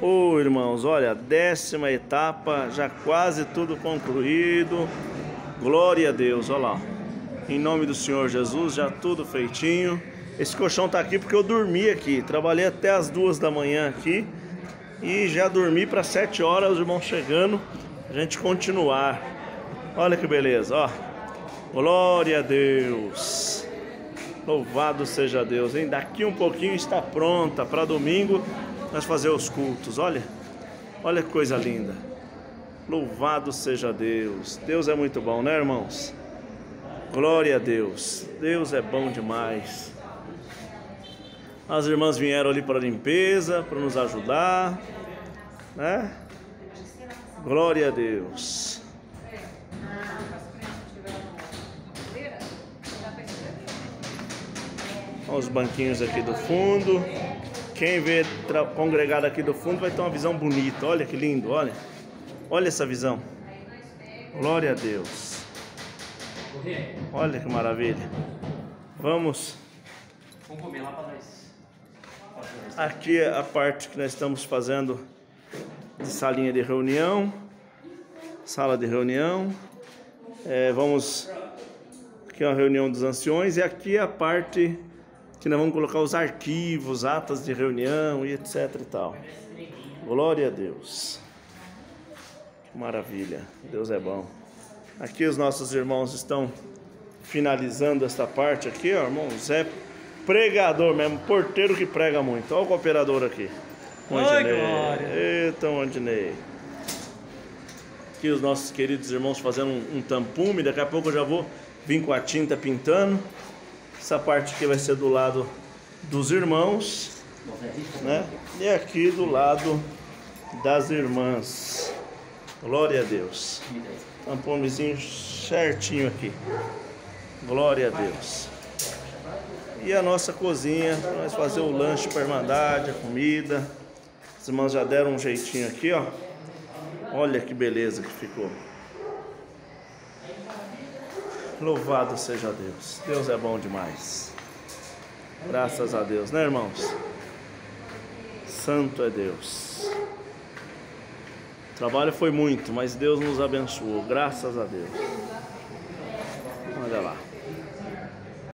Ô irmãos, olha, 10ª etapa, já quase tudo concluído. Glória a Deus, olha lá. Em nome do Senhor Jesus, já tudo feitinho. Esse colchão tá aqui porque eu dormi aqui. Trabalhei até as 2 da manhã aqui. E já dormi para 7 horas, os irmãos chegando. A gente continuar. Olha que beleza, ó. Glória a Deus. Louvado seja Deus, hein? Daqui um pouquinho está pronta para domingo nós fazer os cultos. Olha que coisa linda. Louvado seja Deus. Deus é muito bom, né, irmãos? Glória a Deus. Deus é bom demais. As irmãs vieram ali para a limpeza, para nos ajudar, né? Glória a Deus. Olha os banquinhos aqui do fundo. Quem vê congregado aqui do fundo vai ter uma visão bonita. Olha que lindo, olha. Olha essa visão. Glória a Deus. Olha que maravilha. Vamos comer lá para nós. Aqui é a parte que nós estamos fazendo de salinha de reunião. Sala de reunião. Aqui é uma reunião dos anciões. E aqui é a parte que nós vamos colocar os arquivos, atas de reunião e etc e tal. Glória a Deus. Que maravilha. Deus é bom. Aqui os nossos irmãos estão finalizando esta parte aqui, ó, irmão. Zé pregador mesmo, porteiro que prega muito. Olha o cooperador aqui. Eita, Ondinei. Aqui os nossos queridos irmãos fazendo um tampume. Daqui a pouco eu já vou vir com a tinta pintando. Essa parte aqui vai ser do lado dos irmãos, né? E aqui do lado das irmãs. Glória a Deus. Tamponezinho certinho aqui. Glória a Deus. E a nossa cozinha, para nós fazer o lanche para a Irmandade, a comida. As irmãs já deram um jeitinho aqui, ó. Olha que beleza que ficou. Louvado seja Deus. Deus é bom demais. Graças a Deus, né, irmãos? Santo é Deus. O trabalho foi muito, mas Deus nos abençoou. Graças a Deus. Olha lá.